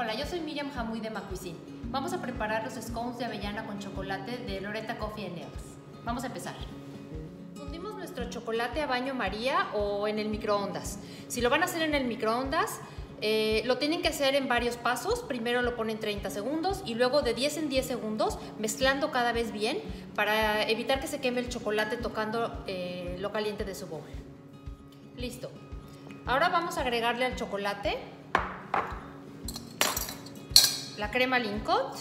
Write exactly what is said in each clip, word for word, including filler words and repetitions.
Hola, yo soy Miriam Jamuy de McCuisine. Vamos a preparar los scones de avellana con chocolate de Loretta Coffee and Nails. Vamos a empezar. Fundimos nuestro chocolate a baño María o en el microondas. Si lo van a hacer en el microondas, eh, lo tienen que hacer en varios pasos. Primero lo ponen treinta segundos y luego de diez en diez segundos, mezclando cada vez bien para evitar que se queme el chocolate tocando eh, lo caliente de su bowl. Listo. Ahora vamos a agregarle al chocolate la crema Lincott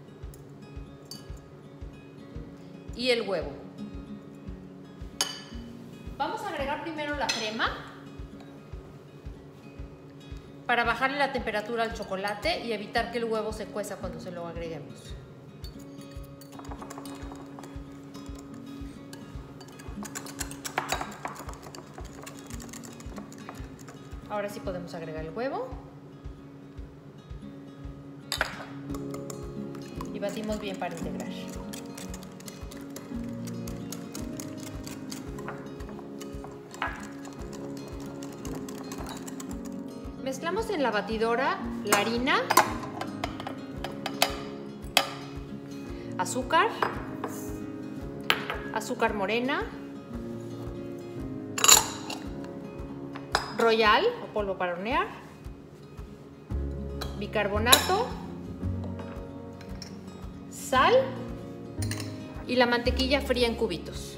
y el huevo. Vamos a agregar primero la crema para bajarle la temperatura al chocolate y evitar que el huevo se cueza cuando se lo agreguemos. Ahora sí podemos agregar el huevo. Y batimos bien para integrar. Mezclamos en la batidora la harina, azúcar, azúcar morena, royal o polvo para hornear, bicarbonato, sal y la mantequilla fría en cubitos.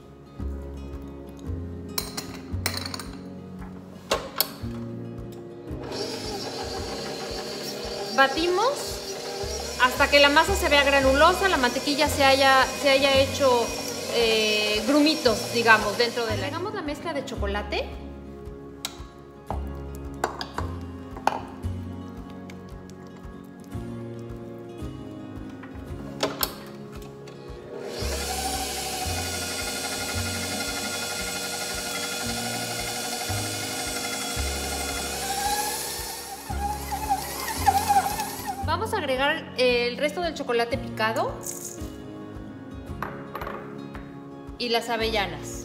Batimos hasta que la masa se vea granulosa, la mantequilla se haya, se haya hecho eh, grumitos, digamos, dentro de la... Agregamos la mezcla de chocolate. Vamos a agregar el resto del chocolate picado y las avellanas.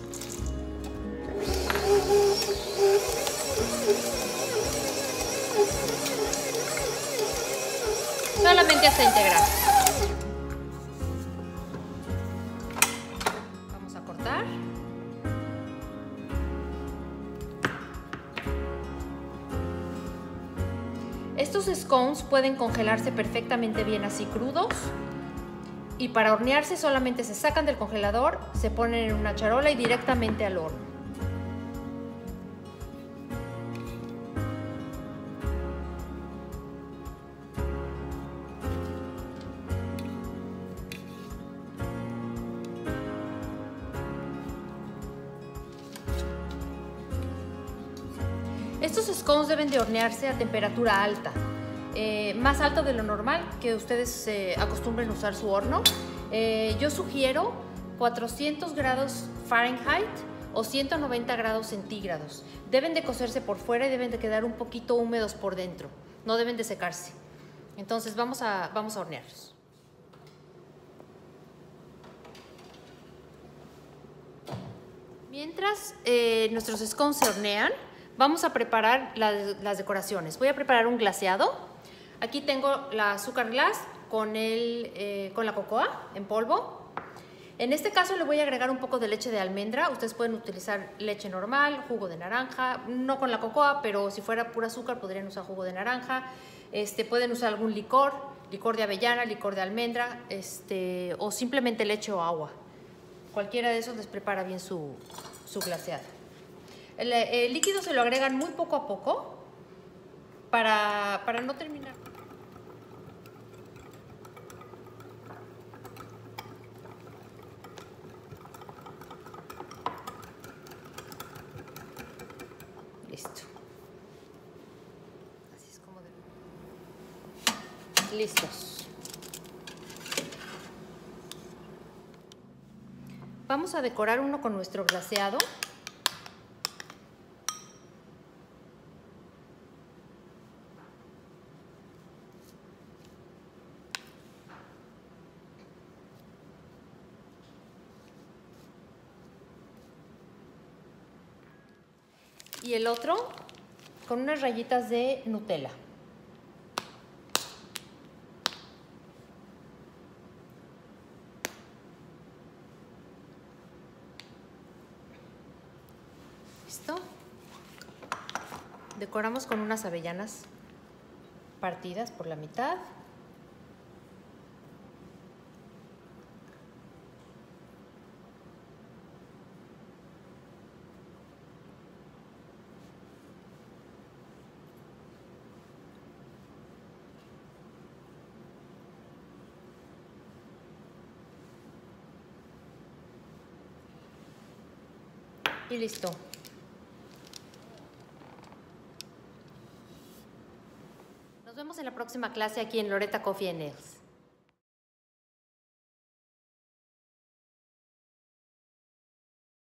Solamente hasta integrar. Vamos a cortar. Estos scones pueden congelarse perfectamente bien así crudos y para hornearse solamente se sacan del congelador, se ponen en una charola y directamente al horno. Estos scones deben de hornearse a temperatura alta, eh, más alta de lo normal, que ustedes eh, acostumbren a usar su horno. Eh, yo sugiero cuatrocientos grados Fahrenheit o ciento noventa grados centígrados. Deben de cocerse por fuera y deben de quedar un poquito húmedos por dentro, no deben de secarse. Entonces vamos a, vamos a hornearlos. Mientras eh, nuestros scones se hornean, vamos a preparar las, las decoraciones. Voy a preparar un glaseado. Aquí tengo la azúcar glass con, el, eh, con la cocoa en polvo. En este caso le voy a agregar un poco de leche de almendra. Ustedes pueden utilizar leche normal, jugo de naranja, no con la cocoa, pero si fuera pura azúcar podrían usar jugo de naranja. Este, pueden usar algún licor, licor de avellana, licor de almendra, este, o simplemente leche o agua. Cualquiera de esos les prepara bien su, su glaseado. El, el líquido se lo agregan muy poco a poco para, para no terminar. Listo. Así es como de... Listos. Vamos a decorar uno con nuestro glaseado. y el otro con unas rayitas de Nutella. Listo. Decoramos con unas avellanas partidas por la mitad. Y listo. Nos vemos en la próxima clase aquí en Loretta Coffee and Nails.